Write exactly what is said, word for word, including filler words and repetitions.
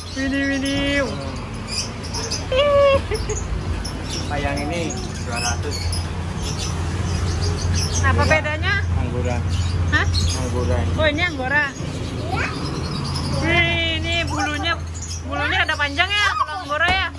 Widih, widih. Yang ini dua ratus. Apa bedanya? Anggora. Hah? Anggora. Oh, ini anggora. Wih, ini bulunya bulunya ada panjang ya kalau anggora ya.